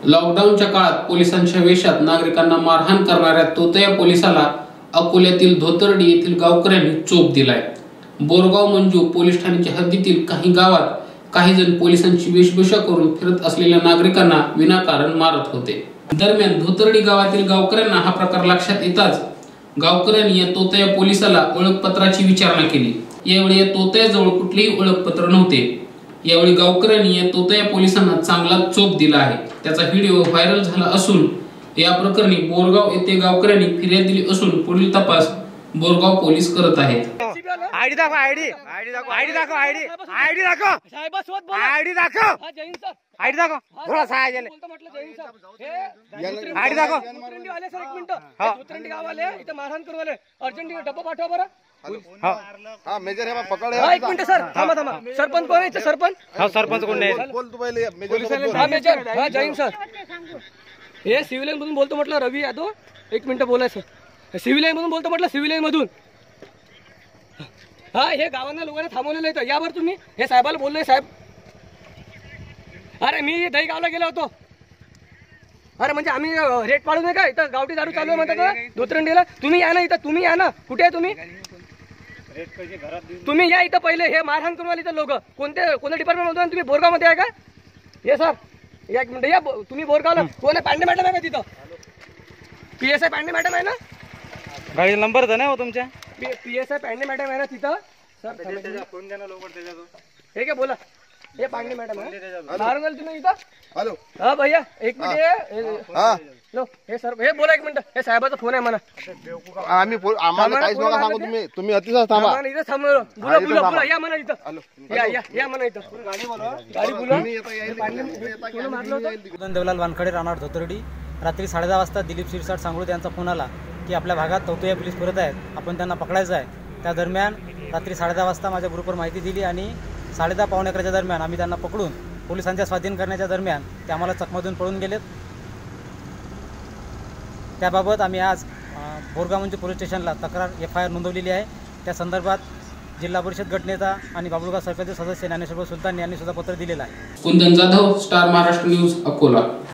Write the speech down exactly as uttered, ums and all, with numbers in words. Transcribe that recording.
लॉकडाऊनच्या काळात पोलिसांच्या वेशात नागरिकांना मारहाण करणाऱ्या तोतया पोलिसाला अकोल्यातील धोतरडी येथील गावकऱ्यांनी चोप दिलाय। बोरगाव मंजू पोलीस ठाण्याच्या हद्दीतील काही गावात काही जण पोलिसांची वेशभूषा करून फिरत असलेल्या नागरिकांना विनाकारण मारत होते। दरम्यान धोतरडी गावातील गावकऱ्यांना हा प्रकार लक्षात येताच गावकऱ्यांनी या तोतया पोलिसाला ओळखपत्राची विचारणा केली। यावेळी या तोतयाजवळ कुठलेही ओळखपत्र नव्हते। यावेळी गावकऱ्यांनी या तोतया पोलिसांना चांगला चोप दिला आहे। त्याचा व्हिडिओ व्हायरल झाला असून या प्रकरणी बोरगाव येथे गावकऱ्यांनी फिर्याद दिली असून पुढील तपास बोरगाव पोलीस करत आहेत। आयडी दाखव, आयडी आयडी दाखव, आयडी दाखव, आयडी आयडी दाखव, साहेब सोबत बोला, आयडी दाखव, हा जैन सर, आयडी दाखव, थोडा साहेब आले बोलतो म्हटलं जैन सर, हे आयडी दाखव, उतरंडी वाले सर, एक मिनिट, हे उतरंडी गावाले इथे मारहाण करू वाले, अर्जंट डब्बा पाठवा बरं। हा हा मेजर हे पकड हा, एक मिनिट सर, थांबा थांबा, सरपंच कोण आहे? सरपंच, हा सरपंच कोण आहे? बोल तू पहिले मेजर, हा मेजर, हा जैन सर, हे सिव्हिल लाईन मधून बोलतो म्हटलं, रवी यादव, एक मिनिट बोलायचं, सिव्हिल लाईन मधून बोलतो म्हटलं, सिव्हिल लाईन मधून, हा हे गावांना लोकांना थांबवलेलं आहे यावर तुम्ही हे साहेबाला बोललोय साहेब। अरे मी दही गावला गेलो होतो, अरे म्हणजे आम्ही रेट पाडू नये का? इथं गावठी दारू चालू आहे म्हणतात ना धोतरंडीला, तुम्ही या ना इथं, तुम्ही या ना, कुठे आहे तुम्ही? तुम्ही या इथं पहिले, हे मारहाण करून आले इथं लोक, कोणते कोणत्या डिपार्टमेंट मधून? तुम्ही बोरगाव मध्ये आहे का? ये सर, एक मिनिट या, तुम्ही बोरगावला कोण आहे? पांडे मॅडम आहे का तिथं? P S I Pande madam आहे ना? गाडीचा नंबर तर नाही हो तुमच्या? P S I Pande madam आहे ना तिथं? सर फोन द्या ना लवकर त्याच्याजवळ, हे काय बोला, हे पांडे मॅडम आहे, मारून तुम्ही इथं? हॅलो, हा भैया एक मिनिट, हा लो, हे सर, हे बोला एक मिनिट, हे साहेबाचा फोन आहे म्हणा। आम्ही आम्हाला काहीच नका सांगू, तुम्ही तुम्ही अतिशय थांबा, इथं थांबलो, बोला बोला बोला, या म्हणा इथं, या या या म्हणा इथं, गाडी बोला, गाडी बोला। देवलाल वानखडे, राहणार धोतरडी। रात्री साडे दहा वाजता दिलीप शिरसाट सांगळू यांचा फोन आला की आपल्या भागात तोतया पोलीस फिरत आहेत, आपण त्यांना पकडायचं आहे। त्या दरम्यान रात्री साडे दहा वाजता माझ्या ग्रुपवर माहिती दिली आणि साडे दहा पावणे अकराच्या दरम्यान आम्ही त्यांना पकडून पोलिसांच्या स्वाधीन करण्याच्या दरम्यान ते आम्हाला चकमकून पळून गेलेत। त्याबाबत आम्ही आज बोरगाव मंजू पोलीस स्टेशनला तक्रार एफ आय आर नोंदवलेली आहे। त्या संदर्भात जिल्हा परिषद गटनेता आणि बाबुळगाव सरपंच सदस्य ज्ञानेश्वर सुलतान यांनी सुद्धा पत्र दिलेलं आहे। Kundan Jadhav, star Maharashtra news, Akola.